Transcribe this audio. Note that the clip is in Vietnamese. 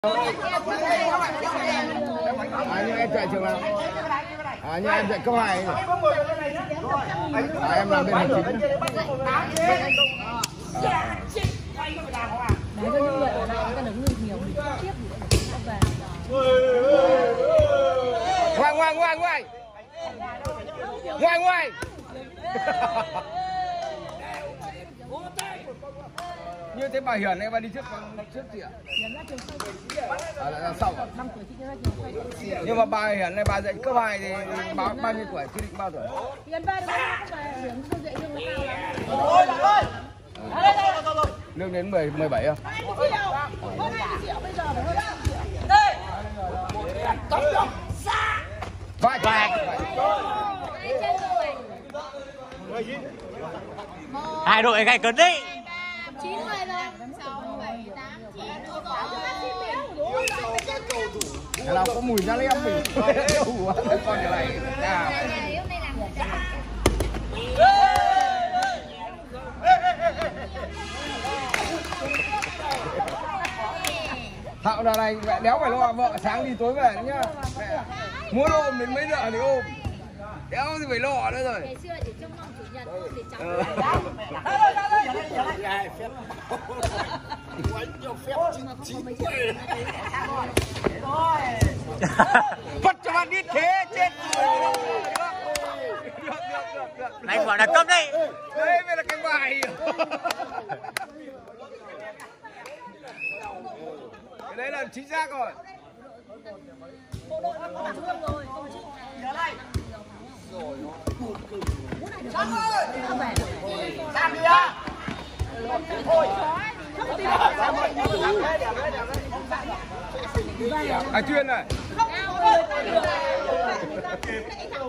Nhưng em chạy trường nào? Nhưng em chạy cấp 2 em làm bên hành chính. Ngoài như thế bà Hiển này bà đi trước chị ạ? Lại ra sau à? Nhưng mà bà Hiển này bà dạy cấp 2 thì bao nhiêu tuổi? Quy định bao tuổi? Hiển 3 Hiển không dạy lương cao lắm. Lương đến 17 không? 20 triệu. Hơn 20 triệu bây giờ phải hơn 20 triệu. Đây. Vai. Hai đội gay cấn đấy. 9 người rồi. 6 7 8 9 Cái nào có mùi ra lấy em mình. Con cái này. Thạo đợt này mẹ đéo phải lo vợ sáng đi tối về nhá. Muốn ôm đến mấy giờ thì ôm. Đéo thì phải lo nữa rồi. Ngày xưa chỉ trông nom chủ nhật thôi để cháu. Bắt cho bạn biết thế chết rồi. Được. Anh gọi là cấm đấy. Đấy mới là cái bài. Cái đấy là chính xác rồi. Bộ đội nó có trung ương rồi, không chứ. Nhớ đây. Làm đi á. Thôi. Chuyên này. Không,